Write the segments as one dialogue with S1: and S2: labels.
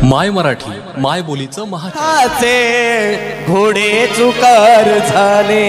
S1: माय मराठी माय बोलीचं
S2: महाचे घोडे चुकार झाले।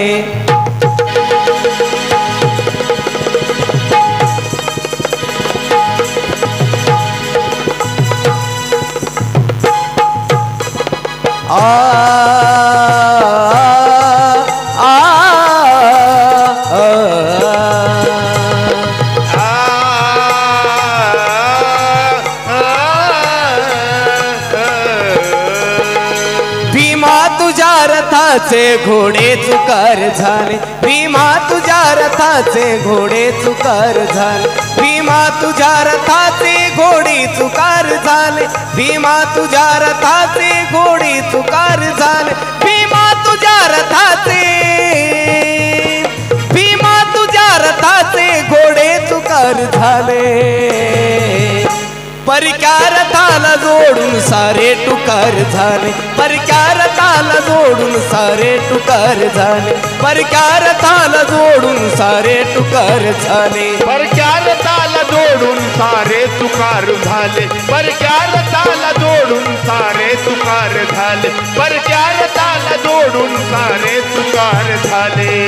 S2: रथाचे घोडे चुकार झाले, भीमा तुझ्या रथाचे घोडे चुकार झाले, भीमा तुझ्या रथाचे घोडे चुकार झाले, भीमा तुझ्या रथाचे घोडे चुकार झाले, भीमा तुझ्या रथाचे, भीमा तुझ्या रथाचे घोडे चुकार झाले। परक्या रथाला जोडून सारे टुकार झाले, परक्या रथाला जोडून सारे टुकार झाले, परक्या रथाला जोडून सारे टुकार झाले,
S3: परक्या रथाला जोडून सारे तुकार झाले, परक्या रथाला जोडून सारे तुकार झाले, परक्या रथाला जोडून सारे तुकार झाले।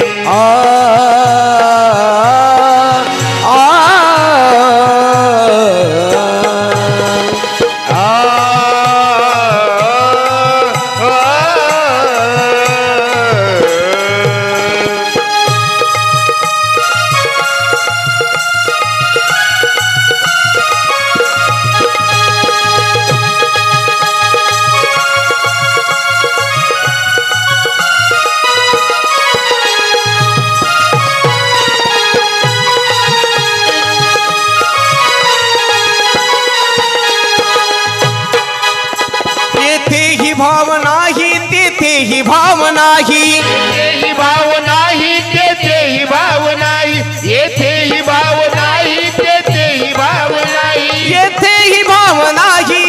S2: भाव नाही तेथेही भाव नाही,
S3: येथेही भाव नाही तेथेही भाव नाही, येथेही भाव नाही तेथेही भाव नाही,
S2: येथेही भाव नाही,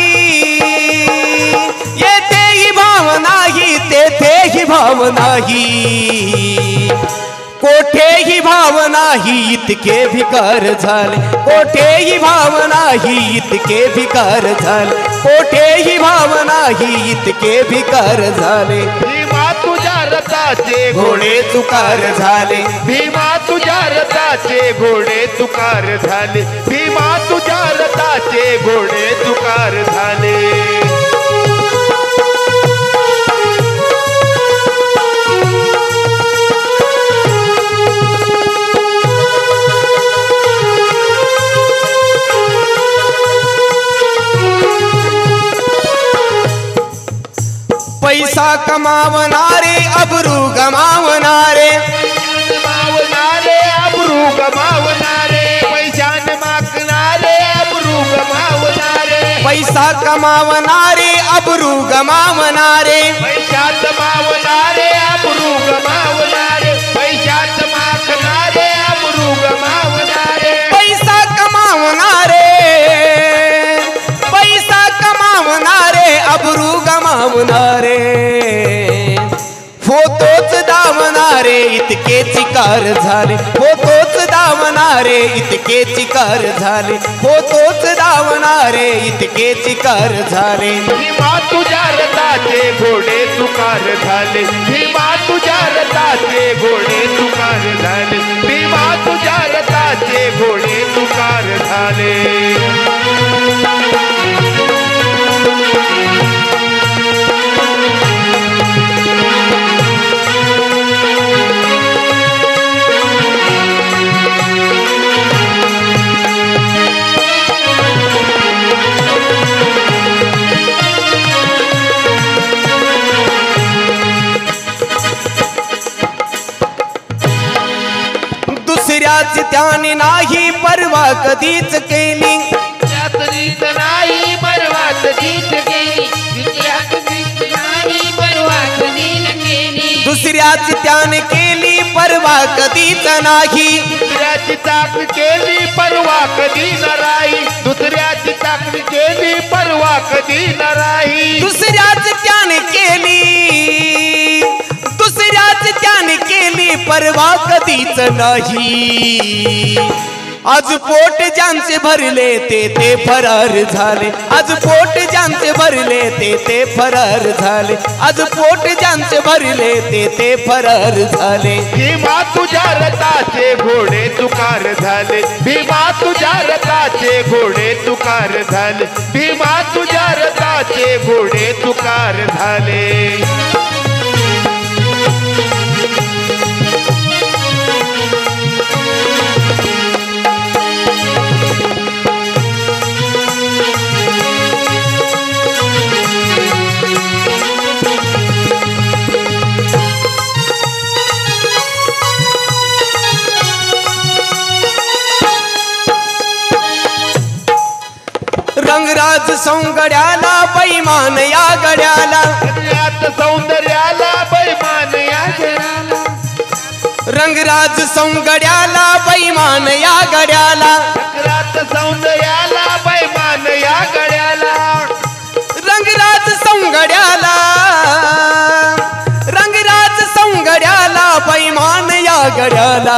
S2: येथेही भाव नाही तेथेही भाव नाही, कोठेही भाव नाही इतके भिकार झाले, कोठेही भाव नाही इतके भिकार झाले, कोठेही भाव नाही इतके भिकार झाले।
S3: भीमा तुझ्या रथाचे
S2: घोडे चुकार झाले,
S3: भीमा तुझ्या रथाचे घोडे तुकार झाले, भीमा तुझ्या रथाचे घोडे तुकार झाले।
S2: पैसा कमावणारे अब्रू गमावणारे,
S3: गमावणारे अब्रू गमावणारे, पैशान मागणारे अब्रू गमावणारे,
S2: पैसा कमावणारे अब्रू गमावणारे,
S3: पैशात मावणारे अब्रू गमावणारे, पैशात मागणारे अब्रू गमावणारे,
S2: पैसा कमावणारे, पैसा कमावणारे अब्रू गमावणारे, फोतोच दावणारे इतके चिकार झाले, फोतोच दावणारे इतके चिकार झाले, फोतोच दावणारे इतके चिकार झाले।
S3: भीमा तुझ्या रथाचे घोडे तुकार झाले, भीमा तुझ्या रथाचे घोडे तुकार झाले, भीमा तुझ्या रथाचे घोडे तुकार झाले।
S2: दुसऱ्याची त्याने नाही परवा कधीच केली,
S3: त्यातलीच नाही परवा कधीच केली, दुसऱ्याची नाही परवा कधीच केली,
S2: दुसऱ्याची त्याने केली परवा कधीच नाही,
S3: दुसऱ्याची चाकरी केली परवा कधी न राही, दुसऱ्याची चाकरी केली परवा कधी न राही,
S2: दुसऱ्याची त्याने केली, दुसऱ्याची त्याने केली परवा कधीच नाही, आज पोट ज्यांचे भरले ते फरार झाले, आज पोट ज्यांचे भरले ते फरार झाले, आज पोट ज्यांचे भरले ते फरार झाले.
S3: भीमा तुझ्या रथाचे घोडे तुकार झाले, भीमा तुझ्या रथाचे घोडे तुकार झाले, भीमा तुझ्या रथाचे घोडे तुकार झाले.
S2: रंगराज सौंदर्याला बैमान या गड्याला,
S3: रंगात सौंदर्याला बैमान या गड्याला,
S2: रंगराज सौंदर्याला बैमान या गड्याला,
S3: रंगात सौंदर्याला बैमान या गड्याला,
S2: रंगराज सौंदर्याला, रंगराज सौंदर्याला बैमान या गड्याला.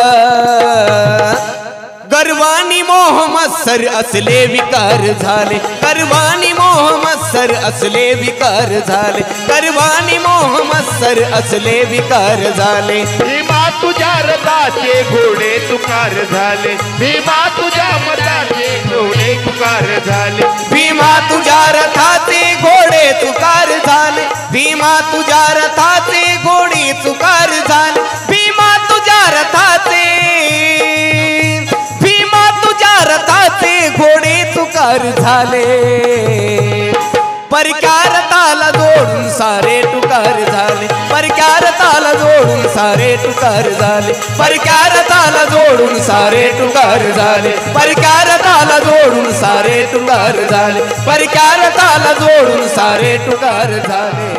S2: गर्वानी मोह मत्सर असले विकार झाले, गर्वानी मोह मत्सर असले विकार झाले, गर्वानी मोह मत्सर असले विकार झाले.
S3: भीमा तुझ्या रथाचे घोडे तुकार झाले, भीमा तुझ्या मताचे घोडे तुकार झाले,
S2: भीमा तुझ्या रथाचे घोडे तुकार झाले, भीमा तुझ्या रथाचे घोडे तुकार झाले, भीमा तुझ्या रथाचे, भीमा तुझ्या रथाचे घोडे तुकार झाले. परक्या रथाला जोडून सारे तुकार झाले, परक्या रथाला जोडून सारे तुकार झाले, परक्या रथाला जोडून सारे तुकार झाले, परक्या रथाला जोडून सारे तुकार झाले, परक्या रथाला जोडून सारे तुकार झाले.